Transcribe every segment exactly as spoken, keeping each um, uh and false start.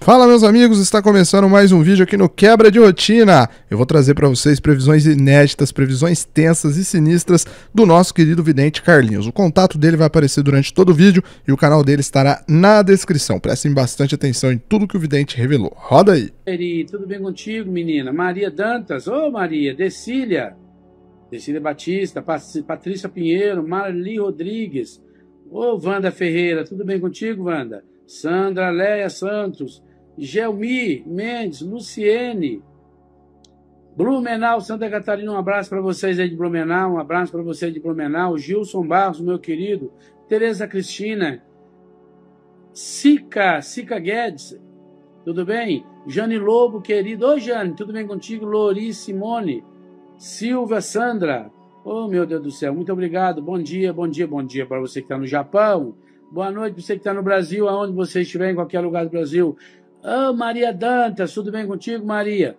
Fala, meus amigos, está começando mais um vídeo aqui no Quebra de Rotina. Eu vou trazer para vocês previsões inéditas, previsões tensas e sinistras do nosso querido vidente Carlinhos. O contato dele vai aparecer durante todo o vídeo e o canal dele estará na descrição. Prestem bastante atenção em tudo que o vidente revelou. Roda aí. Eri, tudo bem contigo, menina? Maria Dantas, ô Maria, Decília, Decília Batista, Patrícia Pinheiro, Marli Rodrigues, ô Wanda Ferreira, tudo bem contigo, Wanda? Sandra Leia Santos, Gelmi Mendes, Luciene, Blumenau, Santa Catarina, um abraço para vocês aí de Blumenau, um abraço para você de Blumenau, Gilson Barros, meu querido, Tereza Cristina, Sica, Sica Guedes, tudo bem? Jane Lobo, querido, ô Jane, tudo bem contigo? Lori Simone, Silvia Sandra, oh meu Deus do céu, muito obrigado, bom dia, bom dia, bom dia para você que está no Japão, boa noite para você que está no Brasil, aonde você estiver, em qualquer lugar do Brasil. Oh, Maria Dantas, tudo bem contigo, Maria?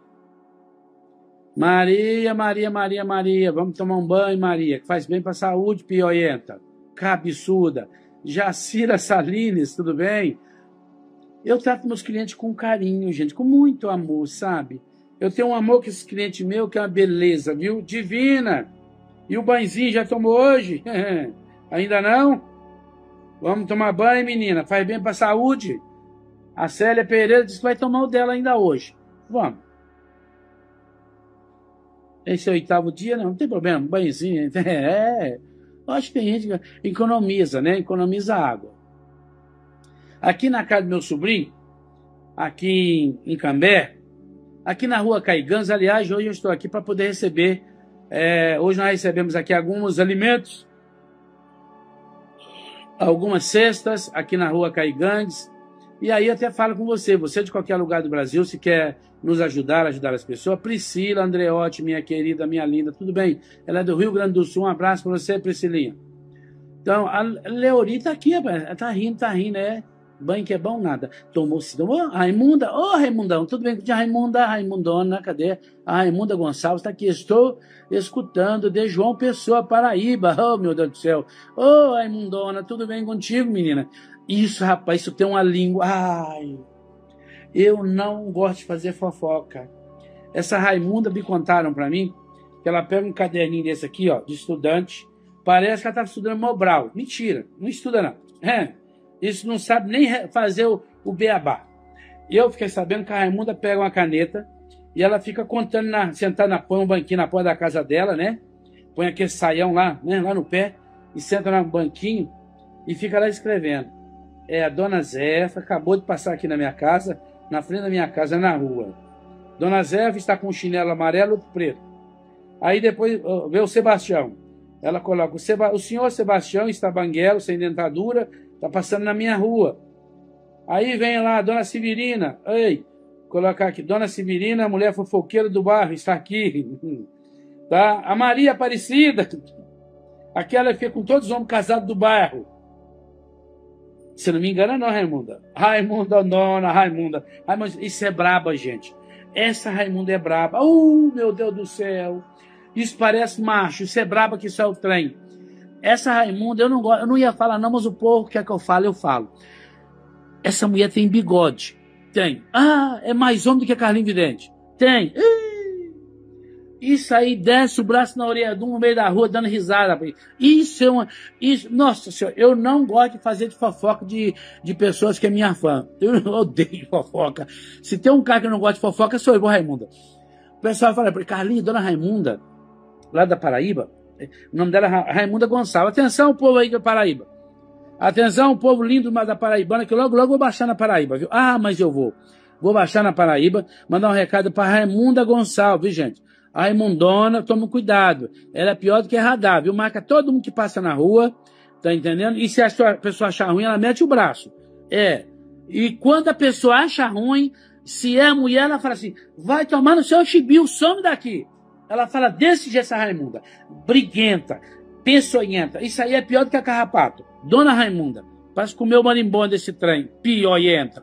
Maria, Maria, Maria, Maria, vamos tomar um banho, Maria, que faz bem para a saúde, pioienta, cabeçuda. Jacira Salines, tudo bem? Eu trato meus clientes com carinho, gente, com muito amor, sabe? Eu tenho um amor com esse cliente meu, que é uma beleza, viu? Divina! E o banhozinho já tomou hoje? Ainda não? Vamos tomar banho, menina, faz bem para a saúde. A Célia Pereira disse que vai tomar o dela ainda hoje. Vamos. Esse é o oitavo dia, não, não tem problema, banhozinho. É, eu acho que tem gente que economiza, né? Economiza água. Aqui na casa do meu sobrinho, aqui em Cambé, aqui na rua Caigãs, aliás, hoje eu estou aqui para poder receber, é, hoje nós recebemos aqui alguns alimentos, algumas cestas, aqui na rua Caigãs. E aí até falo com você, você de qualquer lugar do Brasil, se quer nos ajudar, ajudar as pessoas, Priscila Andreotti, minha querida, minha linda, tudo bem? Ela é do Rio Grande do Sul, um abraço para você, Priscilinha. Então, a Leori tá aqui, rapaz, tá rindo, tá rindo, é, banho que é bom, nada. Tomou, se tomou, Raimunda, ô Raimundão, tudo bem com a Raimunda, Raimundona, cadê? A Raimunda Gonçalves tá aqui, estou escutando de João Pessoa, Paraíba, oh meu Deus do céu, ô Raimundona, tudo bem contigo, menina? Isso, rapaz, isso tem uma língua. Ai, eu não gosto de fazer fofoca. Essa Raimunda me contaram para mim que ela pega um caderninho desse aqui, ó, de estudante. Parece que ela tá estudando Mobral. Mentira, não estuda não. É, isso não sabe nem fazer o, o beabá. E eu fiquei sabendo que a Raimunda pega uma caneta e ela fica contando, na, sentada, na, põe um banquinho na porta da casa dela, né? Põe aquele saião lá, né, lá no pé e senta no banquinho e fica lá escrevendo. É, a dona Zefa acabou de passar aqui na minha casa, na frente da minha casa, na rua. Dona Zefa está com um chinelo amarelo ou preto. Aí depois uh, vê o Sebastião. Ela coloca, o, Seba, o senhor Sebastião está banguelo, sem dentadura, está passando na minha rua. Aí vem lá a dona Severina. Ei, colocar aqui, dona Severina, a mulher fofoqueira do bairro, está aqui. Tá? A Maria Aparecida, aquela que fica com todos os homens casados do bairro. Se não me engano, não, Raimunda. Raimunda, dona, Raimunda. Raimunda. Isso é braba, gente. Essa Raimunda é braba. Uh, meu Deus do céu. Isso parece macho. Isso é braba que isso é o trem. Essa Raimunda, eu não gosto. Eu não ia falar, não, mas o povo quer que eu fale, eu falo. Essa mulher tem bigode. Tem. Ah, é mais homem do que a Carlinhos Vidente. Tem. Uh. Isso aí desce o braço na orelha de um no meio da rua dando risada. Isso é uma. Isso, nossa senhora, eu não gosto de fazer de fofoca de, de pessoas que é minha fã. Eu odeio fofoca. Se tem um cara que não gosta de fofoca, sou eu, Raimunda. O pessoal fala, Carlinhos, dona Raimunda, lá da Paraíba, o nome dela é Raimunda Gonçalves. Atenção, povo aí da Paraíba. Atenção, povo lindo da Paraibana, que logo, logo vou baixar na Paraíba, viu? Ah, mas eu vou. Vou baixar na Paraíba, mandar um recado para Raimunda Gonçalves, viu, gente? A Raimundona, toma cuidado. Ela é pior do que radar, viu? Marca todo mundo que passa na rua, tá entendendo? E se a pessoa achar ruim, ela mete o braço. É. E quando a pessoa acha ruim, se é mulher, ela fala assim, vai tomar no seu chibio, some daqui. Ela fala desse jeito, essa Raimunda. Briguenta, peçonhenta. Isso aí é pior do que a carrapato. Dona Raimunda, parece comer o marimbom desse trem. Pioienta.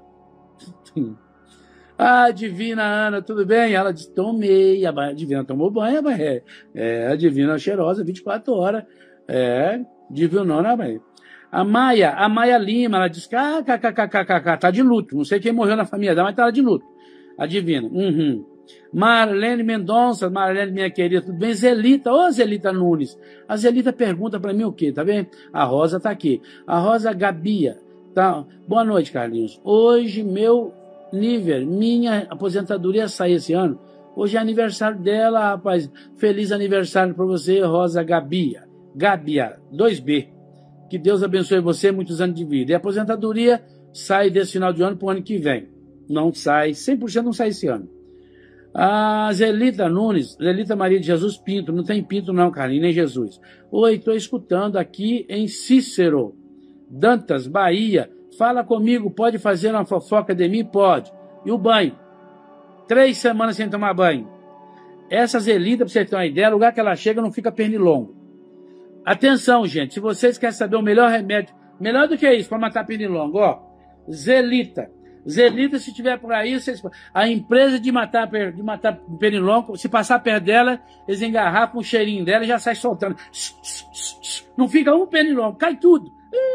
Ah, Divina Ana, tudo bem? Ela disse, tomei. A Divina tomou banho, mas é, é a Divina cheirosa, vinte e quatro horas. É, Divinona, mãe. A Maia, a Maia Lima, ela diz que ah, kkkkkk, tá de luto. Não sei quem morreu na família dela, mas tá de luto. Adivina. Uhum. Marlene Mendonça, Marlene, minha querida, tudo bem? Zelita, ô Zelita Nunes. A Zelita pergunta pra mim o quê, tá vendo? A Rosa tá aqui. A Rosa Gabia. Tá. Boa noite, Carlinhos. Hoje, meu nível, minha aposentadoria sai esse ano. Hoje é aniversário dela, rapaz. Feliz aniversário pra você, Rosa Gabia. Gabia, dois B. Que Deus abençoe você, muitos anos de vida. E a aposentadoria sai desse final de ano pro ano que vem. Não sai, cem por cento não sai esse ano. A Zelita Nunes, Zelita Maria de Jesus Pinto, não tem Pinto não, Carlinhos, nem Jesus. Oi, estou escutando aqui em Cícero, Dantas, Bahia. Fala comigo, pode fazer uma fofoca de mim? Pode. E o banho? Três semanas sem tomar banho. Essa Zelita, para você ter uma ideia, o lugar que ela chega não fica pernilongo. Atenção, gente, se vocês querem saber o melhor remédio, melhor do que isso, para matar pernilongo, ó, Zelita. Zelita, se tiver por aí, vocês, a empresa de matar, de matar pernilongo, se passar perto dela, eles engarrafam o cheirinho dela e já sai soltando. Não fica um pernilongo, cai tudo.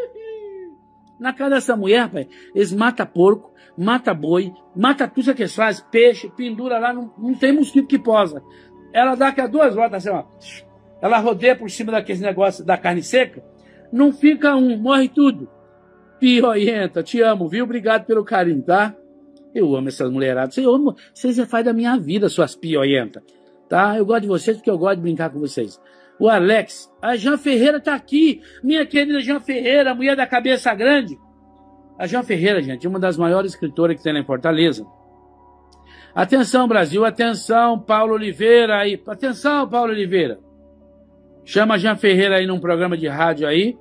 Na casa dessa mulher, pai, eles matam porco, matam boi, matam tudo que eles fazem, peixe, pendura lá, não, não tem mosquito que posa. Ela dá aqui a duas voltas assim, ó. Ela rodeia por cima daqueles negócios da carne seca, não fica um, morre tudo. Pioienta, te amo, viu? Obrigado pelo carinho, tá? Eu amo essas mulheradas. Eu amo, vocês fazem da minha vida, suas pioientas, tá? Eu gosto de vocês porque eu gosto de brincar com vocês. O Alex, a Jean Ferreira tá aqui, minha querida Jean Ferreira, mulher da cabeça grande. A Jean Ferreira, gente, é uma das maiores escritoras que tem lá em Fortaleza. Atenção, Brasil, atenção, Paulo Oliveira aí. Atenção, Paulo Oliveira. Chama a Jean Ferreira aí num programa de rádio aí.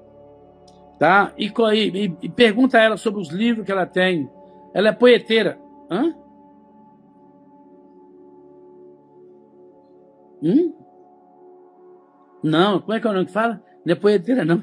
Tá? E, e, e pergunta a ela sobre os livros que ela tem. Ela é poeteira. Hã? Hum? Não, como é que é o nome que fala? Não é poeteira, não.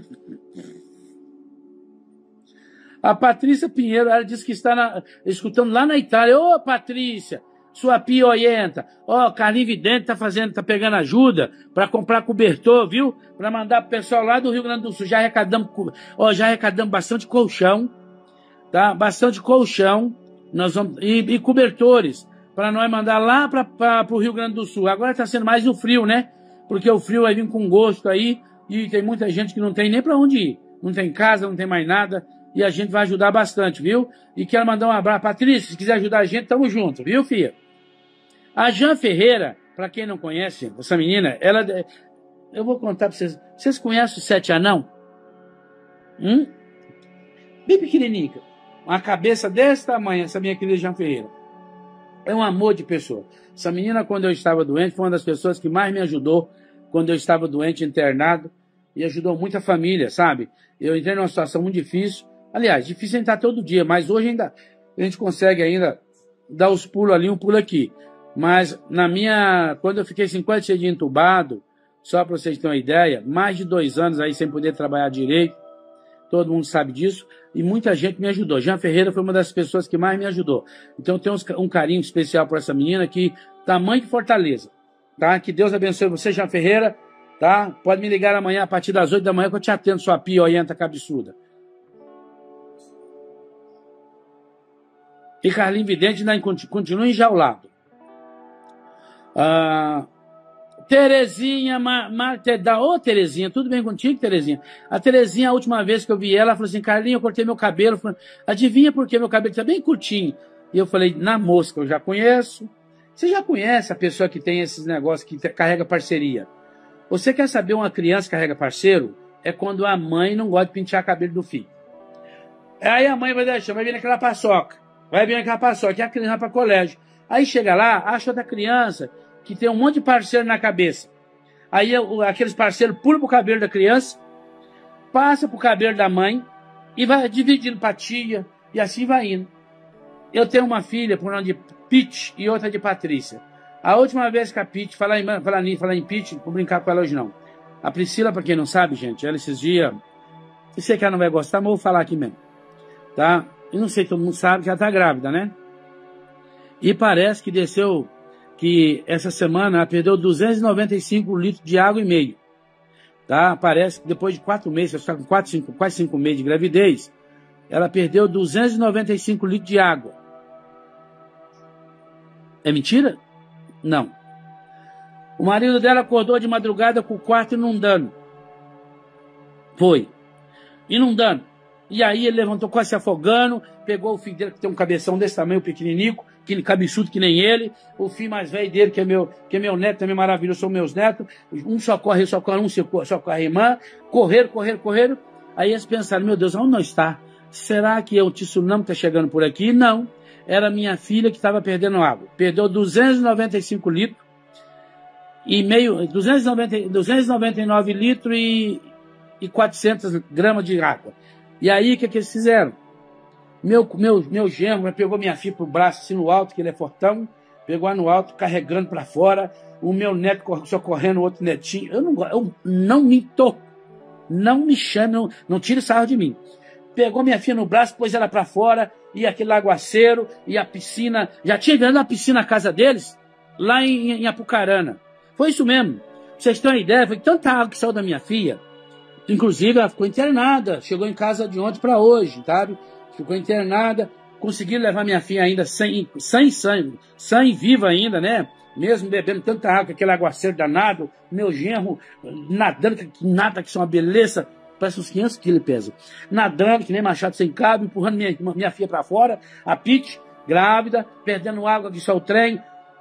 A Patrícia Pinheiro, ela disse que está na, escutando lá na Itália. Ô, Patrícia, sua pioienta. Ó, Carlinhos Vidente tá fazendo, tá pegando ajuda para comprar cobertor, viu? Para mandar pro pessoal lá do Rio Grande do Sul. Já arrecadamos, ó, já arrecadamos bastante colchão, tá? Bastante colchão. Nós vamos, e, e cobertores para nós mandar lá para o Rio Grande do Sul. Agora tá sendo mais o frio, né? Porque o frio vai vir com gosto aí e tem muita gente que não tem nem para onde ir. Não tem casa, não tem mais nada. E a gente vai ajudar bastante, viu? E quero mandar um abraço. Patrícia, se quiser ajudar a gente, tamo junto, viu, filha? A Jean Ferreira, para quem não conhece, essa menina, ela... Eu vou contar para vocês. Vocês conhecem o Sete Anão? Hum? Bem pequenininha. Uma cabeça desse tamanho, essa minha querida Jean Ferreira. É um amor de pessoa. Essa menina, quando eu estava doente, foi uma das pessoas que mais me ajudou quando eu estava doente, internado. E ajudou muito a família, sabe? Eu entrei numa situação muito difícil. Aliás, difícil entrar todo dia, mas hoje ainda a gente consegue ainda dar os pulos ali, um pulo aqui. Mas na minha, quando eu fiquei cinquenta e seis dias entubado, só para vocês terem uma ideia, mais de dois anos aí sem poder trabalhar direito, todo mundo sabe disso, e muita gente me ajudou. Jean Ferreira foi uma das pessoas que mais me ajudou. Então eu tenho um carinho especial por essa menina que tamanho de Fortaleza, tá? Que Deus abençoe você, Jean Ferreira, tá? Pode me ligar amanhã a partir das oito da manhã que eu te atendo, sua pioienta cabeçuda. E Carlinhos Vidente continua enjaulado. Ah, Terezinha Martedal. Ô, Terezinha, tudo bem contigo, Terezinha? A Terezinha, a última vez que eu vi ela, ela falou assim, Carlinhos, eu cortei meu cabelo. Falei, adivinha por que meu cabelo está bem curtinho? E eu falei, na mosca, eu já conheço. Você já conhece a pessoa que tem esses negócios, que carrega parceria? Você quer saber uma criança que carrega parceiro? É quando a mãe não gosta de pentear o cabelo do filho. Aí a mãe vai deixar, vai vir naquela paçoca. Vai vir naquela paçoca, que a criança vai para colégio. Aí chega lá, acha outra criança que tem um monte de parceiro na cabeça. Aí aqueles parceiros pulam pro cabelo da criança, passa pro cabelo da mãe e vai dividindo pra tia, e assim vai indo. Eu tenho uma filha por nome de Pete e outra de Patrícia. A última vez que a Pete, falar em, falar em, falar em Pete, vou brincar com ela hoje não. A Priscila, pra quem não sabe, gente, ela esses dias, eu sei que ela não vai gostar, mas eu vou falar aqui mesmo. Tá? Eu não sei, todo mundo sabe que ela tá grávida, né? E parece que desceu, que essa semana ela perdeu duzentos e noventa e cinco litros de água e meio. tá? Parece que depois de quatro meses, ela está com quatro, cinco, quase cinco meses de gravidez, ela perdeu duzentos e noventa e cinco litros de água. É mentira? Não. O marido dela acordou de madrugada com o quarto inundando. Foi. Inundando. E aí ele levantou quase se afogando, pegou o filho dele, que tem um cabeção desse tamanho, pequenininho, que cabeçudo que nem ele, o filho mais velho dele, que é meu, que é meu neto, também maravilhoso, são meus netos, um socorre, socorre, um socorre a irmã, correram, correram, correram. Aí eles pensaram, meu Deus, onde nós está? Será que o tsunami está chegando por aqui? Não. Era minha filha que estava perdendo água. Perdeu duzentos e noventa e cinco litros e meio, duzentos e noventa, duzentos e noventa e nove litros e, e quatrocentas gramas de água. E aí, o que, que eles fizeram? Meu, meu, meu genro pegou minha filha pro braço, assim, no alto, que ele é fortão, pegou no alto, carregando para fora, o meu neto socorrendo o outro netinho. Eu não, eu não minto, não me chame, não, não tire sarro de mim. Pegou minha filha no braço, pôs ela para fora, e aquele aguaceiro, e a piscina, já tinha virado uma piscina na casa deles, lá em, em Apucarana. Foi isso mesmo. Pra vocês terem uma ideia, foi tanta água que saiu da minha filha. Inclusive, ela ficou internada. Chegou em casa de ontem para hoje, sabe? Ficou internada. Conseguiram levar minha filha ainda sem, sem sangue, sem viva ainda, né? Mesmo bebendo tanta água, aquele aguaceiro danado. Meu genro nadando, que nada, que são uma beleza. Parece uns quinhentos quilos pesa. Nadando, que nem machado sem cabo, empurrando minha, minha filha para fora. A Pete, grávida, perdendo água de seu trem.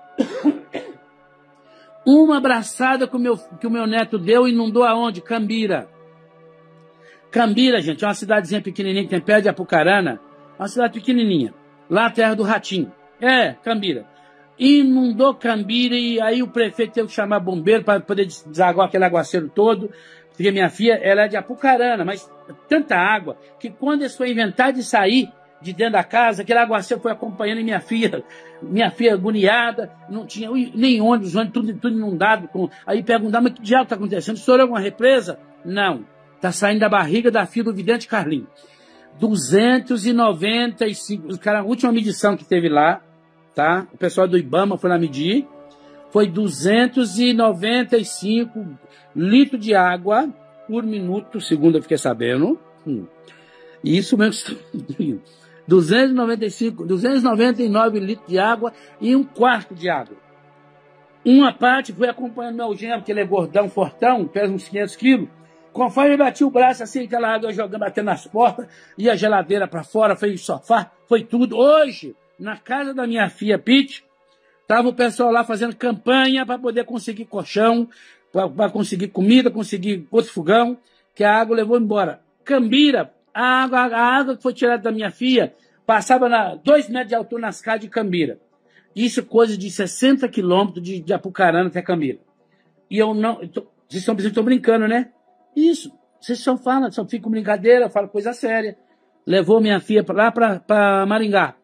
Uma abraçada que o, meu, que o meu neto deu inundou aonde? Cambira. Cambira, gente, é uma cidadezinha pequenininha que tem perto de Apucarana. Uma cidade pequenininha. Lá a terra do Ratinho. É, Cambira. Inundou Cambira e aí o prefeito teve que chamar bombeiro para poder desaguar aquele aguaceiro todo. Porque minha filha, ela é de Apucarana, mas tanta água que quando eles foram inventar de sair de dentro da casa, aquele aguaceiro foi acompanhando minha filha, minha filha agoniada, não tinha nem ônibus, ônibus tudo, tudo inundado. Com... Aí perguntaram, mas que diabo está acontecendo? Estourou alguma represa? Não. Está saindo da barriga da filha do vidente Carlinhos. duzentos e noventa e cinco, cara, a última medição que teve lá, tá? O pessoal do Ibama foi lá medir, foi duzentos e noventa e cinco litros de água por minuto, segundo eu fiquei sabendo. Hum. Isso mesmo. duzentos e noventa e cinco, duzentos e noventa e nove litros de água e um quarto de água. Uma parte foi acompanhando meu genro, que ele é gordão, fortão, pesa uns quinhentos quilos. Conforme ele batia o braço, assim, aquela água jogando, batendo nas portas, e a geladeira para fora, foi sofá, foi tudo. Hoje, na casa da minha filha Pete, estava o pessoal lá fazendo campanha para poder conseguir colchão, para conseguir comida, conseguir outro fogão, que a água levou embora. Cambira, a água, a água que foi tirada da minha filha, passava a dois metros de altura nas casas de Cambira. Isso coisa de sessenta quilômetros de, de Apucarana até Cambira. E eu não... Eu tô, vocês estão pensando que eu estou brincando, né? Isso. Vocês só falam, só ficam brincadeira, falam coisa séria. Levou minha filha lá para Maringá.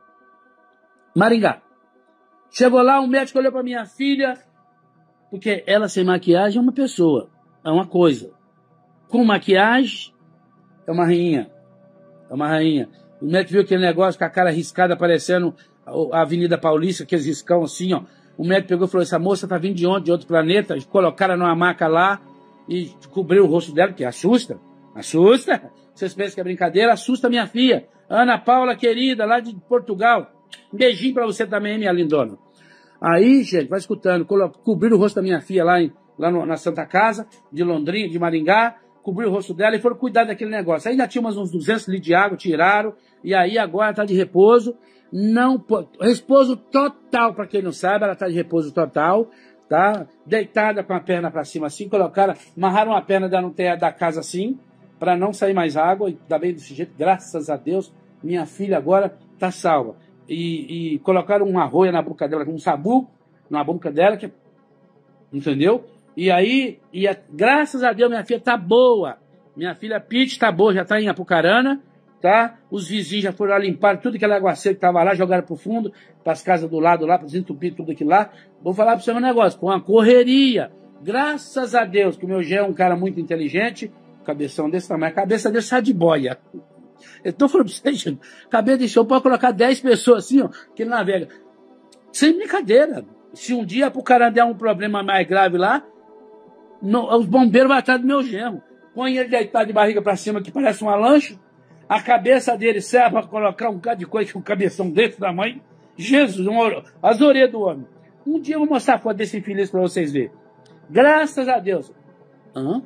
Maringá. Chegou lá, um médico olhou para minha filha, porque ela sem maquiagem é uma pessoa, é uma coisa. Com maquiagem, é uma rainha. É uma rainha. O médico viu aquele negócio com a cara riscada, aparecendo a Avenida Paulista, aqueles riscão assim, ó. O médico pegou e falou, essa moça tá vindo de onde? De outro planeta. Colocaram numa maca lá e cobriu o rosto dela, que assusta. Assusta. Vocês pensam que é brincadeira? Assusta minha filha. Ana Paula, querida, lá de Portugal. Um beijinho pra você também, minha lindona. Aí, gente, vai escutando. Cobriram o rosto da minha filha lá, em, lá no, na Santa Casa, de Londrina, de Maringá. Cobriu o rosto dela e foram cuidar daquele negócio. Aí ainda tinha umas, uns duzentos litros de água, tiraram. E aí agora tá de repouso. Não pode. Repouso total, para quem não sabe, ela tá de repouso total, tá? Deitada com a perna para cima assim, colocaram, amarraram a perna da, da casa assim, para não sair mais água, e tá bem desse jeito, graças a Deus, minha filha agora tá salva. E, e colocaram uma arroia na boca dela, um sabu na boca dela, que, entendeu? E aí, e a, graças a Deus, minha filha tá boa. Minha filha Pete tá boa, já tá em Apucarana. Tá? Os vizinhos já foram lá limpar tudo aquele aguaceiro que estava lá, jogaram pro fundo, para as casas do lado lá, para desentupir tudo aquilo lá. Vou falar para você um negócio, com uma correria. Graças a Deus, que o meu Gé é um cara muito inteligente, cabeção desse tamanho, a cabeça dele sai de boia. Eu tô falando para vocês, gente, cabeça de show, pode colocar dez pessoas assim, ó, que ele navega. Sem brincadeira. Se um dia pro cara der um problema mais grave lá, No, os bombeiros vão atrás do meu genro. Põe ele deitado de barriga para cima, que parece uma lancha. A cabeça dele serve para colocar um bocado de coisa com um cabeção desse tamanho. Jesus, uma, as orelhas do homem. Um dia eu vou mostrar a foto desse infeliz para vocês verem. Graças a Deus. Hã?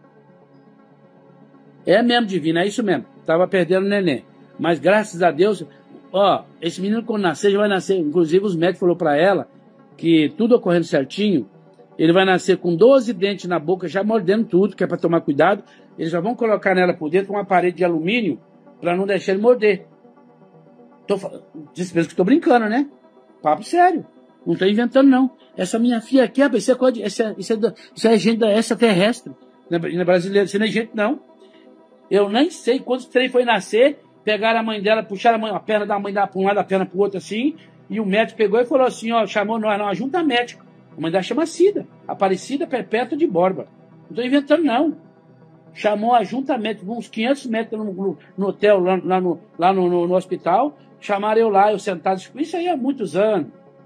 É mesmo, divino, é isso mesmo. Tava perdendo o neném. Mas graças a Deus, ó, esse menino quando nascer, já vai nascer. Inclusive os médicos falaram para ela que tudo ocorrendo certinho, ele vai nascer com doze dentes na boca, já mordendo tudo, que é para tomar cuidado. Eles já vão colocar nela por dentro uma parede de alumínio para não deixar ele morder. Tô falando, vocês pensam que estou brincando, né? Papo sério. Não estou inventando, não. Essa minha filha aqui, isso é, coisa, isso é, isso é, isso é gente extraterrestre. Não é brasileiro, isso não é gente, não. Eu nem sei quantos três foi nascer, pegaram a mãe dela, puxaram a, mãe, a perna da mãe dela para um lado, a perna para o outro assim, e o médico pegou e falou assim, ó, chamou nós, não, junta médico. A mãe dela chama Cida, Aparecida Perpétua de Borba. Não estou inventando, não. Chamou a junta médica, uns quinhentos metros no, no, no hotel, lá, lá, no, lá no, no, no hospital, chamaram eu lá, eu sentado, isso aí há muitos anos.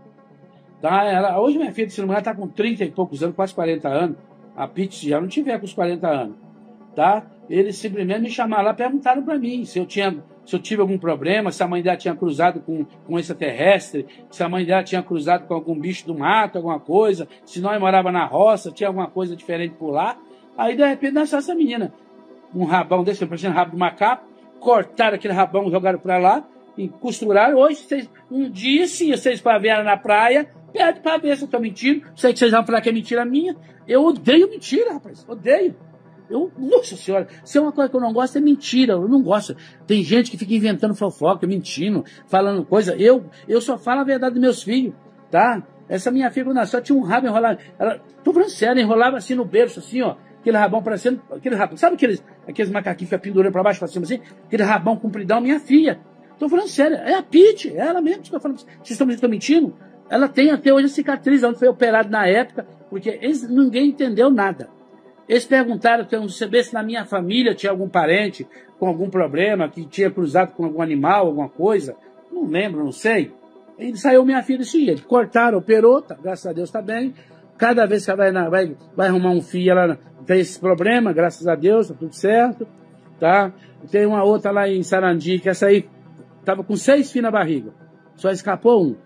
Tá? Ela, hoje minha filha, se não me engano, está com trinta e poucos anos, quase quarenta anos. A Pete já não tiver com os quarenta anos. Tá? Eles simplesmente me chamaram lá, perguntaram para mim se eu, tinha, se eu tive algum problema, se a mãe dela tinha cruzado com, com extraterrestre, se a mãe dela tinha cruzado com algum bicho do mato, alguma coisa, se nós morava na roça, tinha alguma coisa diferente por lá. Aí, de repente, nasceu essa menina. Um rabão desse, parecendo rabo de macaco, cortaram aquele rabão, jogaram para lá, e costuraram. Hoje, vocês, um dia, sim, vocês vieram na praia, pede para ver se eu estou mentindo. Sei que vocês vão falar que é mentira minha. Eu odeio mentira, rapaz, odeio. Eu, nossa senhora, se é uma coisa que eu não gosto, é mentira, eu não gosto. Tem gente que fica inventando fofoca, mentindo, falando coisa. Eu, eu só falo a verdade dos meus filhos, tá? Essa minha filha, quando nasceu, tinha um rabo enrolado. Ela, tô falando sério, enrolava assim no berço, assim, ó. Aquele rabão parecendo, aquele rabão, sabe aqueles, aqueles macaquinhos que ficam pendurando pra baixo, pra cima, assim? Aquele rabão compridão, minha filha. Tô falando sério, é a Pete, é ela mesmo que eu falo. Vocês estão, estão mentindo? Ela tem até hoje a cicatriz, onde foi operada na época, porque eles, ninguém entendeu nada. Eles perguntaram se na minha família tinha algum parente com algum problema, que tinha cruzado com algum animal, alguma coisa. Não lembro, não sei. E saiu minha filha desse jeito. Cortaram, operou, tá, graças a Deus está bem. Cada vez que ela vai, na, vai, vai arrumar um filho, ela tem esse problema, graças a Deus, está tudo certo. Tá? Tem uma outra lá em Sarandi, que essa aí estava com seis filhos na barriga. Só escapou um.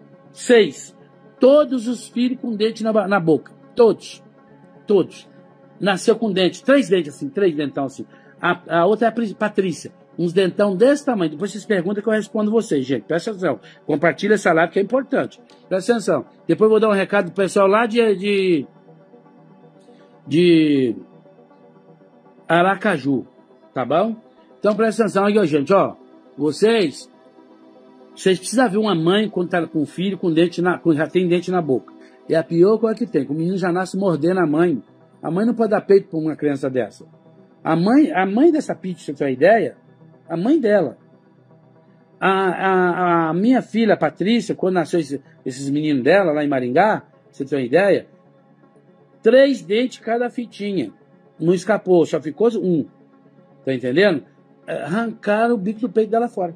Seis. Todos os filhos com dente na, na boca. Todos. Todos. Nasceu com dente, três dentes assim, três dentão assim. A, a outra é a Patrícia, uns dentão desse tamanho. Depois vocês perguntam que eu respondo vocês, gente. Presta atenção. Compartilha essa live que é importante. Presta atenção. Depois eu vou dar um recado pro pessoal lá de, de, de Aracaju. Tá bom? Então presta atenção aqui, ó, gente. Ó, vocês, vocês precisam ver uma mãe quando tá com um filho com dente na, com, já tem dente na boca. É a pior coisa que tem. O menino já nasce mordendo a mãe. A mãe não pode dar peito para uma criança dessa. A mãe, a mãe dessa Pete, você tem uma ideia? A mãe dela. A, a, a minha filha, a Patrícia, quando nasceu esse, esses meninos dela lá em Maringá, você tem uma ideia? Três dentes cada fitinha. Não escapou, só ficou um. Tá entendendo? Arrancaram o bico do peito dela fora.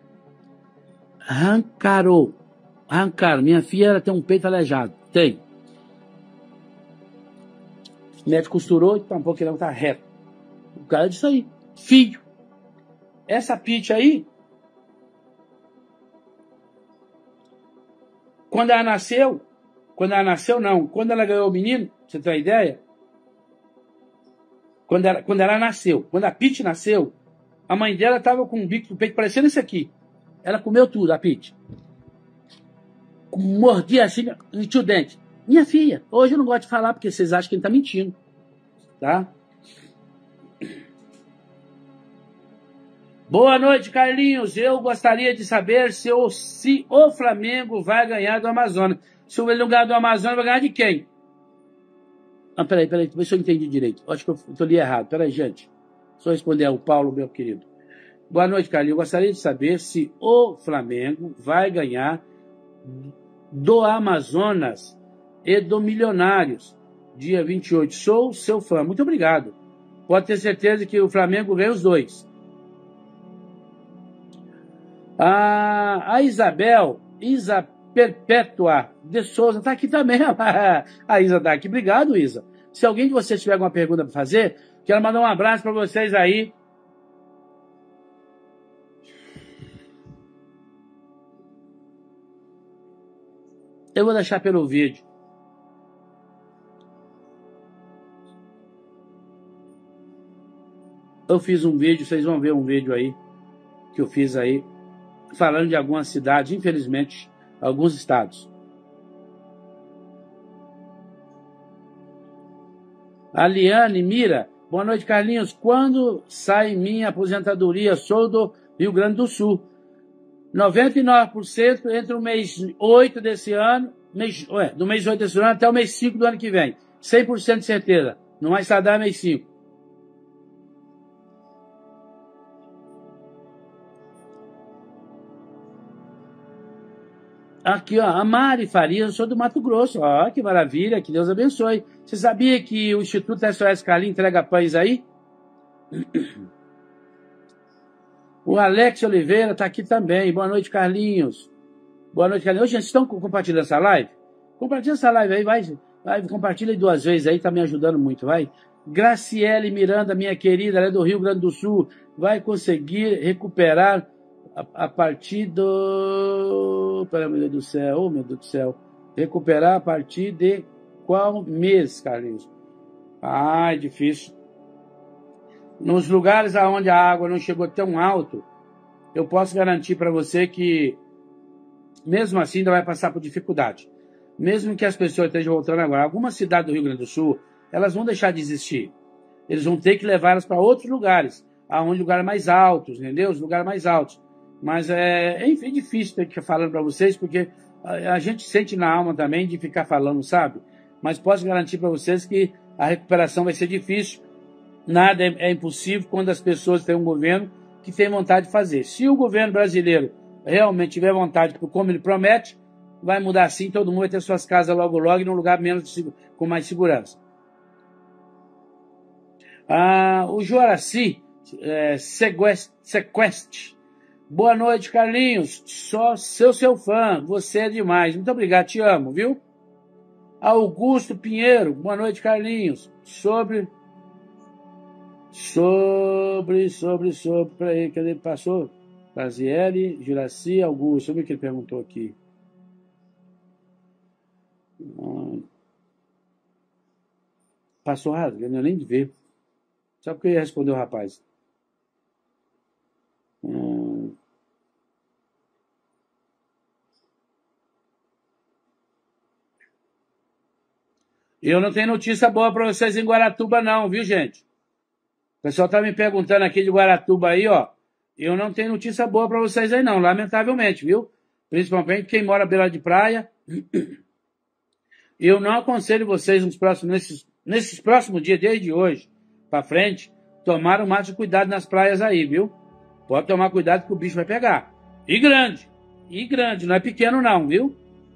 Arrancaram. Arrancaram. Minha filha ela tem um peito aleijado. Tem. O médico costurou e tampou que ele não tá reto. O cara disse aí, filho. Essa Pete aí, quando ela nasceu, quando ela nasceu não, quando ela ganhou o menino, você tem uma ideia? Quando ela, quando ela nasceu, quando a Pete nasceu, a mãe dela estava com um bico do peito parecendo esse aqui. Ela comeu tudo, a Pete. Mordia assim, e tinha o dente. Minha filha, hoje eu não gosto de falar porque vocês acham que ele está mentindo. Tá? Boa noite, Carlinhos. Eu gostaria de saber se o, se o Flamengo vai ganhar do Amazonas. Se ele não ganhar do Amazonas, vai ganhar de quem? Ah, peraí, peraí, deixa eu ver se eu entendi direito. Acho que eu estou ali errado. Peraí, gente. Só responder ao Paulo, meu querido. Boa noite, Carlinhos. Eu gostaria de saber se o Flamengo vai ganhar do Amazonas e do Milionários, dia vinte e oito. Sou seu fã, muito obrigado. Pode ter certeza que o Flamengo ganha os dois. A, a Isabel, Isa Perpétua de Souza, está aqui também. A Isa está aqui, obrigado, Isa. Se alguém de vocês tiver alguma pergunta para fazer, quero mandar um abraço para vocês aí. Eu vou deixar pelo vídeo. Eu fiz um vídeo, vocês vão ver um vídeo aí, que eu fiz aí, falando de algumas cidades, infelizmente, alguns estados. A Liane Mira, boa noite, Carlinhos. Quando sai minha aposentadoria? Sou do Rio Grande do Sul. noventa e nove por cento entre o mês oito desse ano, mês, ué, do mês oito desse ano até o mês cinco do ano que vem. cem por cento de certeza. Não vai estar mês cinco. Aqui, ó, a Mari Farias, eu sou do Mato Grosso. Ó, que maravilha, que Deus abençoe. Você sabia que o Instituto S O S Carlinhos entrega pães aí? O Alex Oliveira está aqui também. Boa noite, Carlinhos. Boa noite, Carlinhos. Ô, gente, vocês estão compartilhando essa live? Compartilha essa live aí, vai. vai compartilha duas vezes aí, tá me ajudando muito, vai. Graciele Miranda, minha querida, ela é do Rio Grande do Sul. Vai conseguir recuperar a, a partir do... Pera, meu Deus do céu, oh, meu Deus do céu. Recuperar a partir de qual mês, Carlinhos? Ah, é difícil. Nos lugares onde a água não chegou tão alto, eu posso garantir para você que, mesmo assim, ainda vai passar por dificuldade. Mesmo que as pessoas estejam voltando agora. Algumas cidades do Rio Grande do Sul, elas vão deixar de existir. Eles vão ter que levar elas para outros lugares, aonde lugares mais altos, entendeu? Os lugares mais altos. Mas é, enfim, é difícil ter que ficar falando para vocês, porque a, a gente sente na alma também de ficar falando, sabe? Mas posso garantir para vocês que a recuperação vai ser difícil. Nada é, é impossível quando as pessoas têm um governo que tem vontade de fazer. Se o governo brasileiro realmente tiver vontade, como ele promete, vai mudar assim, todo mundo vai ter suas casas logo logo e num lugar menos, com mais segurança. Ah, o Joraci é, Sequest. Boa noite, Carlinhos. Só seu seu fã. Você é demais. Muito obrigado, te amo, viu? Augusto Pinheiro. Boa noite, Carlinhos. Sobre... Sobre, sobre, sobre, peraí, cadê ele passou? Graziele, Juraci, Augusto, o que ele perguntou aqui? Hum. Passou rasgando, eu nem de ver. Só porque ele respondeu o rapaz. Hum. Eu não tenho notícia boa para vocês em Guaratuba não, viu, gente? O pessoal tá me perguntando aqui de Guaratuba aí, ó. Eu não tenho notícia boa para vocês aí não, lamentavelmente, viu? Principalmente quem mora à beira de praia. Eu não aconselho vocês nos próximos, nesses, nesses próximos dias, desde hoje para frente, tomar o máximo cuidado nas praias aí, viu? Pode tomar cuidado que o bicho vai pegar. E grande. E grande, não é pequeno não, viu?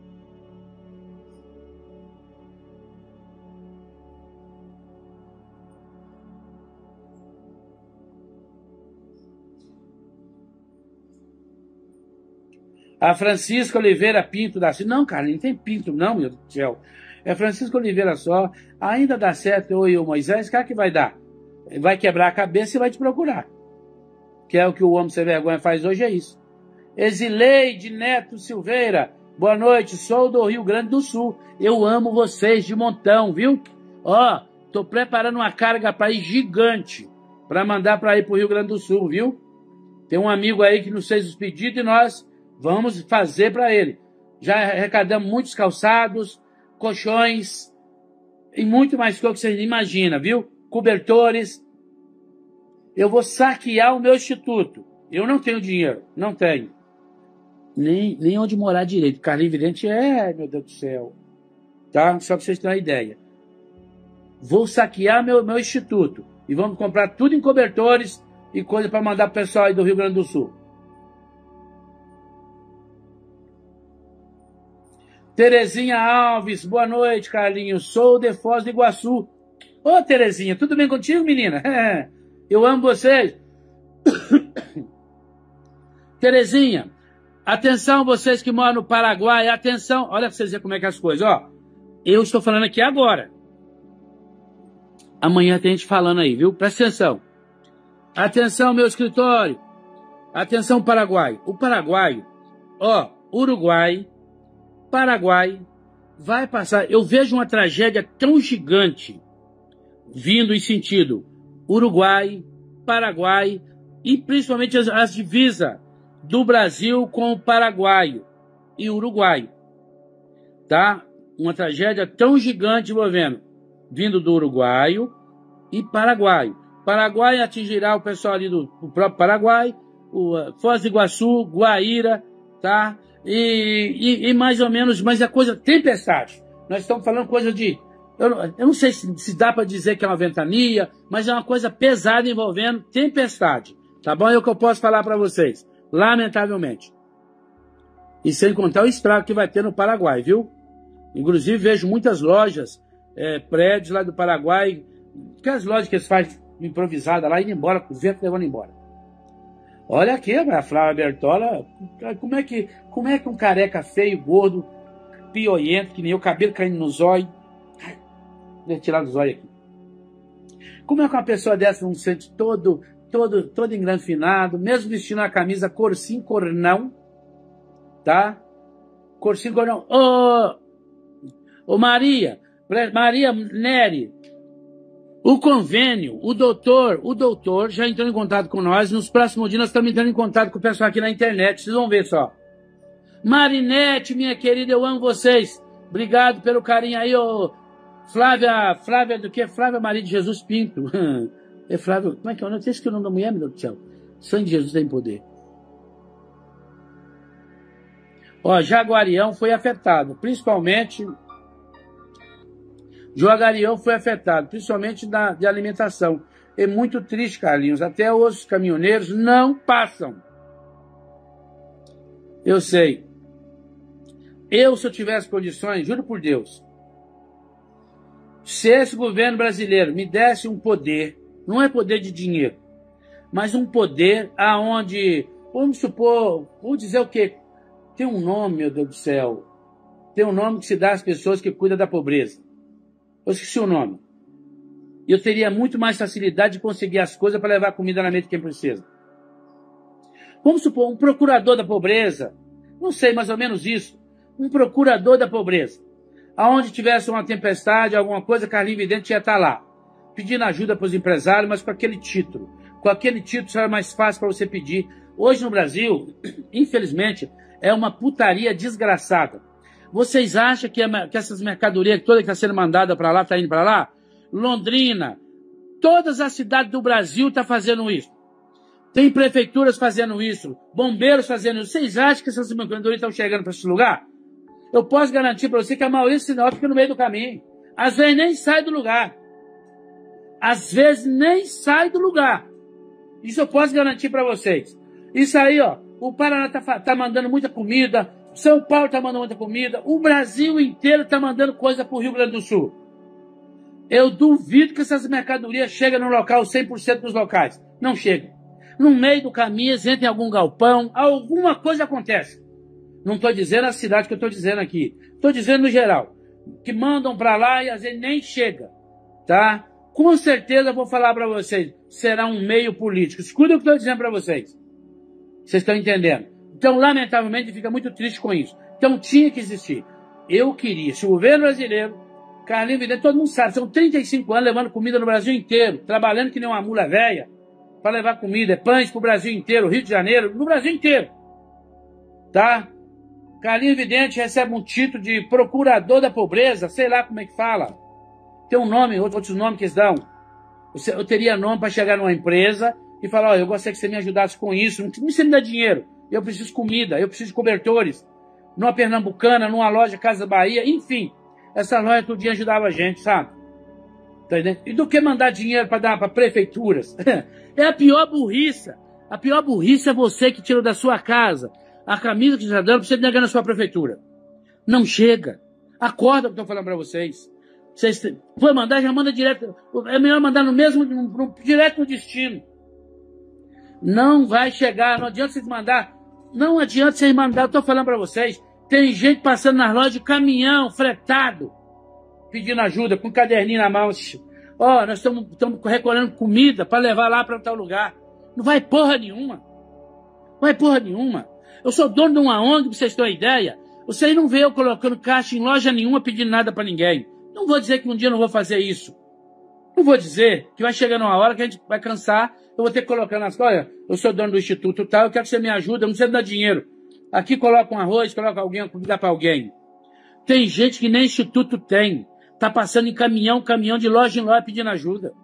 A Francisca Oliveira Pinto da Silva. Não, cara, não tem Pinto, não, meu Deus do céu. É Francisca Oliveira só. Ainda dá certo eu e o Moisés, cara, que vai dar? Vai quebrar a cabeça e vai te procurar. Que é o que o homem sem vergonha faz hoje, é isso. Exileide Neto Silveira. Boa noite, sou do Rio Grande do Sul. Eu amo vocês de montão, viu? Ó, tô preparando uma carga para ir gigante para mandar para ir pro Rio Grande do Sul, viu? Tem um amigo aí que nos fez os pedidos e nós vamos fazer para ele. Já arrecadamos muitos calçados, colchões e muito mais coisa que vocês imaginam, viu? Cobertores. Eu vou saquear o meu instituto. Eu não tenho dinheiro, não tenho. Nem, nem onde morar direito. Carlinhos Vidente é, meu Deus do céu. Tá? Só para vocês terem uma ideia. Vou saquear meu, meu instituto. E vamos comprar tudo em cobertores e coisa para mandar pro pessoal aí do Rio Grande do Sul. Terezinha Alves, boa noite, Carlinhos. Sou de Foz do Iguaçu. Ô, Terezinha, tudo bem contigo, menina? Eu amo vocês. Terezinha, atenção vocês que moram no Paraguai, atenção. Olha pra vocês verem como é que é as coisas, ó. Eu estou falando aqui agora. Amanhã tem gente falando aí, viu? Presta atenção. Atenção, meu escritório. Atenção, Paraguai. O Paraguai, ó, Uruguai, Paraguai, vai passar. Eu vejo uma tragédia tão gigante vindo em sentido Uruguai, Paraguai e principalmente as, as divisas do Brasil com o Paraguai e Uruguai. Tá? Uma tragédia tão gigante envolvendo vindo do uruguaio e paraguaio. Paraguai atingirá o pessoal ali do, do próprio Paraguai, o uh, Foz do Iguaçu, Guaíra, tá? E, e, e mais ou menos, mas é coisa, tempestade. Nós estamos falando coisa de, eu, eu não sei se, se dá para dizer que é uma ventania, mas é uma coisa pesada envolvendo tempestade, tá bom? É o que eu posso falar para vocês, lamentavelmente. E sem contar o estrago que vai ter no Paraguai, viu? Inclusive vejo muitas lojas, é, prédios lá do Paraguai, aquelas lojas que eles fazem improvisada lá, indo embora, com o vento levando embora. Olha aqui, a Flávia Bertola, como é que, como é que um careca feio, gordo, pioiento, que nem eu, cabelo caindo no zóio, vou tirar do zóio aqui. Como é que uma pessoa dessa não se sente todo, todo, todo engranfinado, mesmo vestindo a camisa cor sim, cor não, tá? Cor sim, cor não. Ô, ô Maria, Maria Neri, o convênio, o doutor, o doutor já entrou em contato com nós. Nos próximos dias nós estamos entrando em contato com o pessoal aqui na internet. Vocês vão ver só. Marinete, minha querida, eu amo vocês. Obrigado pelo carinho aí, ô Flávia, Flávia do que? Flávia Maria de Jesus Pinto. É Flávia, como é que é o nome? Você esqueceu o nome da mulher, meu Deus do céu? Sangue de Jesus tem poder. Ó, Jaguarião foi afetado, principalmente... Jaguarião foi afetado, principalmente da, de alimentação. É muito triste, Carlinhos. Até os caminhoneiros não passam. Eu sei. Eu, se eu tivesse condições, juro por Deus, se esse governo brasileiro me desse um poder, não é poder de dinheiro, mas um poder aonde, vamos supor, vou dizer o quê? Tem um nome, meu Deus do céu. Tem um nome que se dá às pessoas que cuidam da pobreza. Eu esqueci o nome. Eu teria muito mais facilidade de conseguir as coisas para levar comida na mesa de quem precisa. Vamos supor, um procurador da pobreza, não sei, mais ou menos isso, um procurador da pobreza, aonde tivesse uma tempestade, alguma coisa, Carlinhos Vidente ia estar lá, pedindo ajuda para os empresários, mas com aquele título. Com aquele título será mais fácil para você pedir. Hoje no Brasil, infelizmente, é uma putaria desgraçada. Vocês acham que, a, que essas mercadorias todas que estão sendo mandadas para lá, estão indo para lá? Londrina, todas as cidades do Brasil estão fazendo isso. Tem prefeituras fazendo isso, bombeiros fazendo isso. Vocês acham que essas mercadorias estão chegando para esse lugar? Eu posso garantir para você que a maioria dos sinal fica no meio do caminho. Às vezes nem sai do lugar. Às vezes nem sai do lugar. Isso eu posso garantir para vocês. Isso aí, ó, o Paraná está tá mandando muita comida, São Paulo está mandando muita comida, o Brasil inteiro está mandando coisa para o Rio Grande do Sul. Eu duvido que essas mercadorias cheguem no local cem por cento dos locais. Não chegam. No meio do caminho, eles entram em algum galpão, alguma coisa acontece. Não estou dizendo a cidade que eu estou dizendo aqui. Estou dizendo no geral. Que mandam para lá e às vezes nem chega. Tá? Com certeza eu vou falar para vocês. Será um meio político. Escuta o que eu estou dizendo para vocês. Vocês estão entendendo? Então, lamentavelmente, fica muito triste com isso. Então, tinha que existir. Eu queria, se o governo brasileiro, Carlinhos Vidente, todo mundo sabe, são trinta e cinco anos levando comida no Brasil inteiro, trabalhando que nem uma mula velha, para levar comida, pães para o Brasil inteiro, Rio de Janeiro, no Brasil inteiro. Tá? Carlinhos Vidente recebe um título de procurador da pobreza, sei lá como é que fala. Tem um nome, outros nomes que eles dão. Eu teria nome para chegar numa empresa e falar, ó, eu gostaria que você me ajudasse com isso, não precisa me dar dinheiro, eu preciso de comida, eu preciso de cobertores, numa Pernambucana, numa loja Casa Bahia, enfim, essa loja todo dia ajudava a gente, sabe? Tá entendendo? E do que mandar dinheiro para dar para prefeituras? É a pior burrice, a pior burrice é você que tira da sua casa a camisa que você está dando para você negar na sua prefeitura. Não chega, acorda o que eu estou falando para vocês. Vocês for mandar, já manda direto, é melhor mandar no mesmo, no, no, direto no destino. Não vai chegar, não adianta vocês mandar, não adianta vocês mandar, eu estou falando para vocês, tem gente passando nas lojas de caminhão, fretado, pedindo ajuda, com um caderninho na mão, Ó, oh, nós estamos recolhendo comida para levar lá para tal lugar. Não vai porra nenhuma. Não vai porra nenhuma. Eu sou dono de uma O N G, pra vocês terem uma ideia. Vocês não vê eu colocando caixa em loja nenhuma pedindo nada para ninguém. Não vou dizer que um dia eu não vou fazer isso. Não vou dizer que vai chegar numa hora que a gente vai cansar, eu vou ter que colocar nas coisas. Olha, eu sou dono do instituto tal, eu quero que você me ajude, eu não sei dar dinheiro. Aqui coloca um arroz, coloca alguém, dá para alguém. Tem gente que nem instituto tem. Tá passando em caminhão, caminhão de loja em loja pedindo ajuda.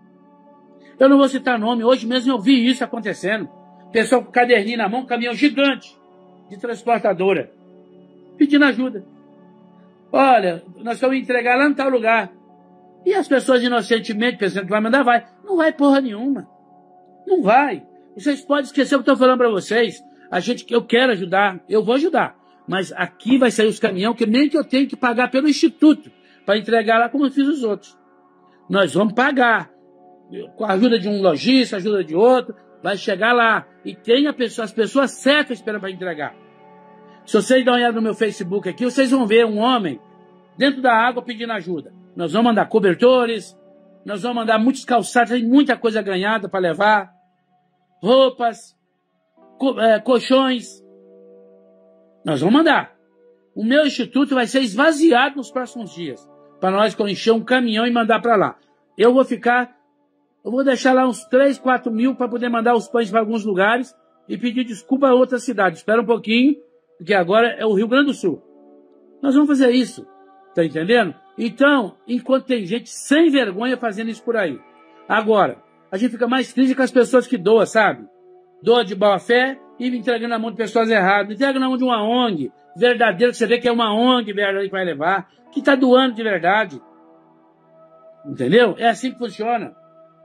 Eu não vou citar nome, hoje mesmo eu vi isso acontecendo. Pessoal com caderninho na mão, caminhão gigante de transportadora, pedindo ajuda. Olha, nós vamos entregar lá em tal lugar. E as pessoas inocentemente pensando que vai mandar, vai. Não vai porra nenhuma. Não vai. Vocês podem esquecer o que eu estou falando para vocês. A gente, eu quero ajudar, eu vou ajudar. Mas aqui vai sair os caminhões que nem que eu tenho que pagar pelo instituto para entregar lá como eu fiz os outros. Nós vamos pagar. Com a ajuda de um lojista, ajuda de outro, vai chegar lá. E tem a pessoa, as pessoas certas esperando para entregar. Se vocês dão uma olhada no meu Facebook aqui, vocês vão ver um homem dentro da água pedindo ajuda. Nós vamos mandar cobertores, nós vamos mandar muitos calçados, tem muita coisa ganhada para levar, roupas, co é, colchões. Nós vamos mandar. O meu instituto vai ser esvaziado nos próximos dias, para nós encher um caminhão e mandar para lá. Eu vou ficar, eu vou deixar lá uns três, quatro mil para poder mandar os pães para alguns lugares e pedir desculpa a outras cidades. Espera um pouquinho, porque agora é o Rio Grande do Sul. Nós vamos fazer isso, tá entendendo? Então, enquanto tem gente sem vergonha fazendo isso por aí. Agora, a gente fica mais triste com as pessoas que doam, sabe? Doa de boa fé e me entregando na mão de pessoas erradas. Entrega na mão de uma O N G verdadeira, que você vê que é uma O N G verdadeira que vai levar, que está doando de verdade. Entendeu? É assim que funciona.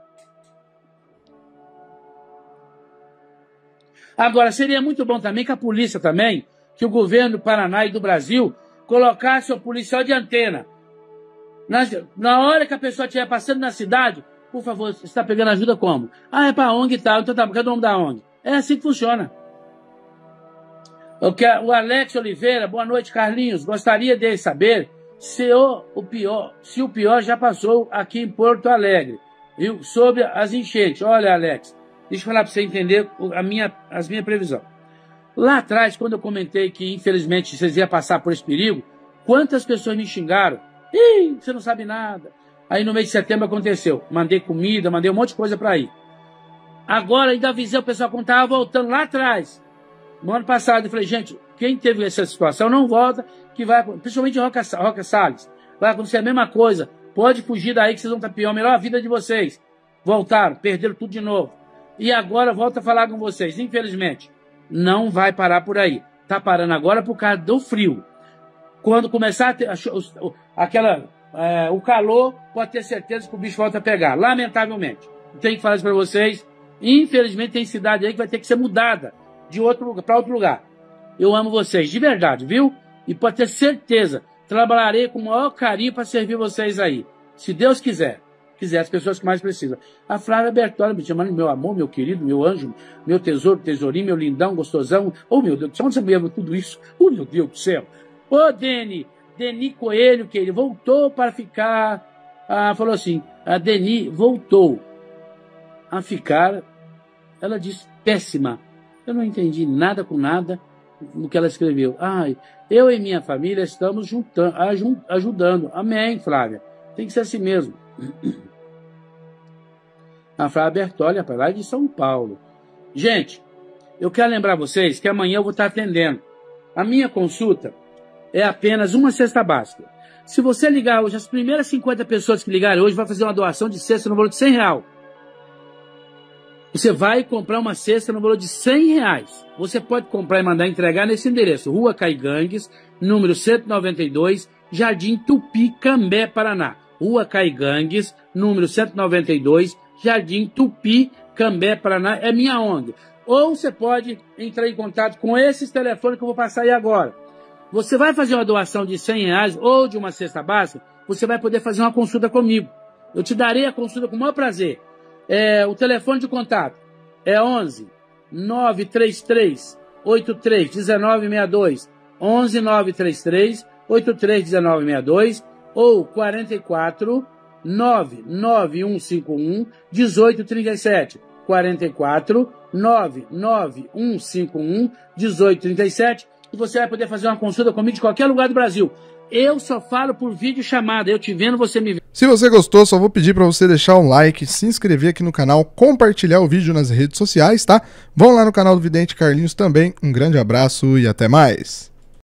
Agora, seria muito bom também que a polícia também, que o governo do Paraná e do Brasil colocasse o policial de antena. Na, na hora que a pessoa estiver passando na cidade, por favor, você está pegando ajuda como? Ah, é para a O N G e tal, então tá, cadê o nome da O N G? É assim que funciona. O Alex Oliveira, boa noite, Carlinhos. Gostaria de saber se o, o, pior, se o pior já passou aqui em Porto Alegre, viu? Sobre as enchentes. Olha, Alex, deixa eu falar para você entender a minha, as minhas previsões. Lá atrás, quando eu comentei que, infelizmente, vocês iam passar por esse perigo, quantas pessoas me xingaram? Ih, você não sabe nada. Aí no mês de setembro aconteceu. Mandei comida, mandei um monte de coisa para ir. Agora ainda avisei o pessoal quando estava voltando lá atrás. No ano passado eu falei, gente, quem teve essa situação não volta, que vai, principalmente em Roca, Roca Salles, vai acontecer a mesma coisa. Pode fugir daí que vocês vão estar pior, melhor a vida de vocês. Voltaram, perderam tudo de novo. E agora volto a falar com vocês, infelizmente. Não vai parar por aí. Está parando agora por causa do frio. Quando começar a ter aquela, é, o calor, pode ter certeza que o bicho volta a pegar. Lamentavelmente. Tenho que falar isso para vocês. Infelizmente tem cidade aí que vai ter que ser mudada de outro lugar para outro lugar. Eu amo vocês, de verdade, viu? E pode ter certeza, trabalharei com o maior carinho para servir vocês aí. Se Deus quiser. Quiser, as pessoas que mais precisam. A Flávia Bertoli me chamando meu amor, meu querido, meu anjo, meu tesouro, tesourinho, meu lindão, gostosão. Oh, meu Deus do céu, onde você me leva tudo isso? Oh, meu Deus do céu. Ô, oh, Deni, Deni Coelho, que ele voltou para ficar... Ah, falou assim, a Deni voltou a ficar, ela disse, péssima. Eu não entendi nada com nada no que ela escreveu. Ai, eu e minha família estamos juntando, ajudando. Amém, Flávia. Tem que ser assim mesmo. A Flávia Bertoli, para lá de São Paulo. Gente, eu quero lembrar vocês que amanhã eu vou estar atendendo. A minha consulta é apenas uma cesta básica. Se você ligar hoje, as primeiras cinquenta pessoas que ligarem hoje, vai fazer uma doação de cesta no valor de cem reais. Você vai comprar uma cesta no valor de cem reais. Você pode comprar e mandar entregar nesse endereço. Rua Caigangues, número cento e noventa e dois, Jardim Tupi, Cambé, Paraná. Rua Caigangues, número cento e noventa e dois, Jardim Tupi, Cambé, Paraná. É minha O N G. Ou você pode entrar em contato com esses telefones que eu vou passar aí agora. Você vai fazer uma doação de cem reais ou de uma cesta básica, você vai poder fazer uma consulta comigo. Eu te darei a consulta com o maior prazer. É, o telefone de contato é onze, nove três três, oito três, um nove seis dois, onze, nove três três, oito três, um nove seis dois ou quarenta e quatro, nove nove um cinco um um oito três sete. quarenta e quatro, nove nove um cinco um um oito três sete. E você vai poder fazer uma consulta comigo de qualquer lugar do Brasil. Eu só falo por vídeo chamada, eu te vendo, você me vê. Se você gostou, só vou pedir para você deixar um like, se inscrever aqui no canal, compartilhar o vídeo nas redes sociais, tá? Vão lá no canal do Vidente Carlinhos também. Um grande abraço e até mais.